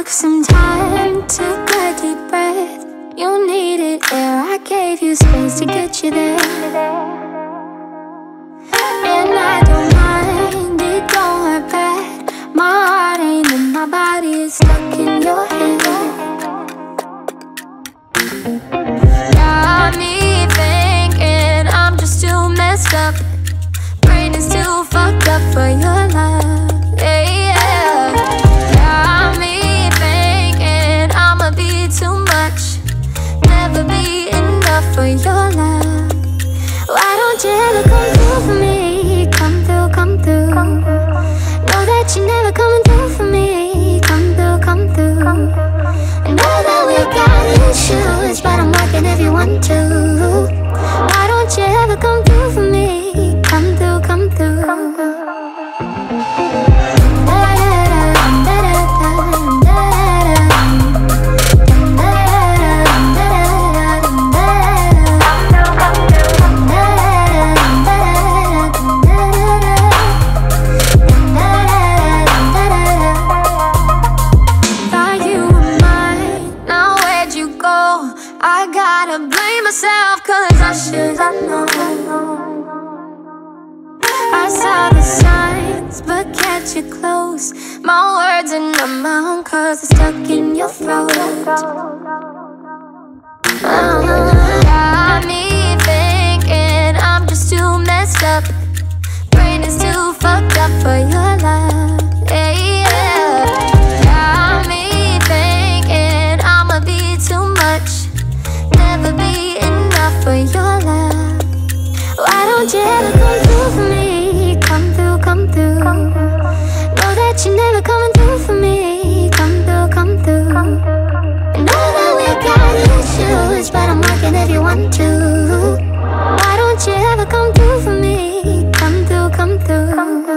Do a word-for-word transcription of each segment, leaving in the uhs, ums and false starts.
took some time, took a deep breath. You needed air, I gave you space to get you there. And I don't mind, it don't hurt bad. My heart ain't in my body, it's stuck in your head. Got me thinking I'm just too messed up. Brain is too fucked up for your love. Yeah, yeah. Got me thinking I'ma be too much, never be enough for your love. Why don't you ever come through for me? Come through, come through. Know that you're never coming through for me. Come through, come through. I know that we got issues, but I'm working if you want to. Why don't you ever come through for me? Come through, come through. I gotta blame myself, cause I should have known. I saw the signs, but kept you close. My words are not my own, cause they're stuck in your throat. uh, Got me thinking I'm just too messed up. Brain is too fucked up for your love. Yeah, yeah. Got me thinking I'ma be too much, never be enough for your love. Why don't you ever come through for me? Come through, come through. Know that you're never coming through for me. Come through, come through. I know that we got issues, but I'm working if you want to. Why don't you ever come through for me? Come through, come through.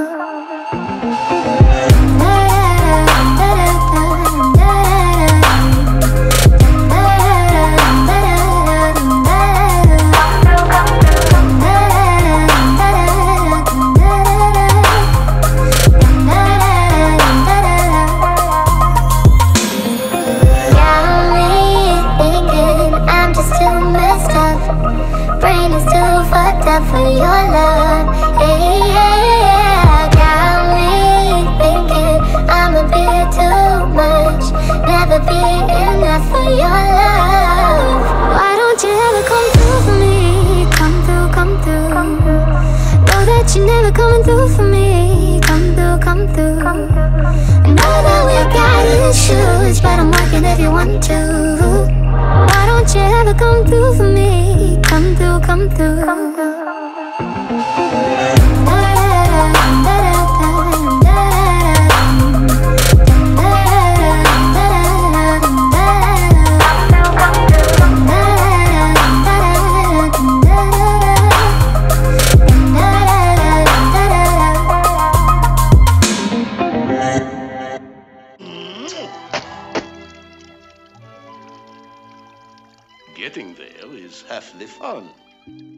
Brain is too fucked up for your love. Yeah, yeah, yeah. Got me thinking I'ma be too much, never be enough for your love. Why don't you ever come through for me? Come through, come through. Know that you're never coming through for me. Come through, come through. I know that we got issues, but I'm working if you want to. Why don't you ever come through for me? Come through, come through. Getting there is half the fun.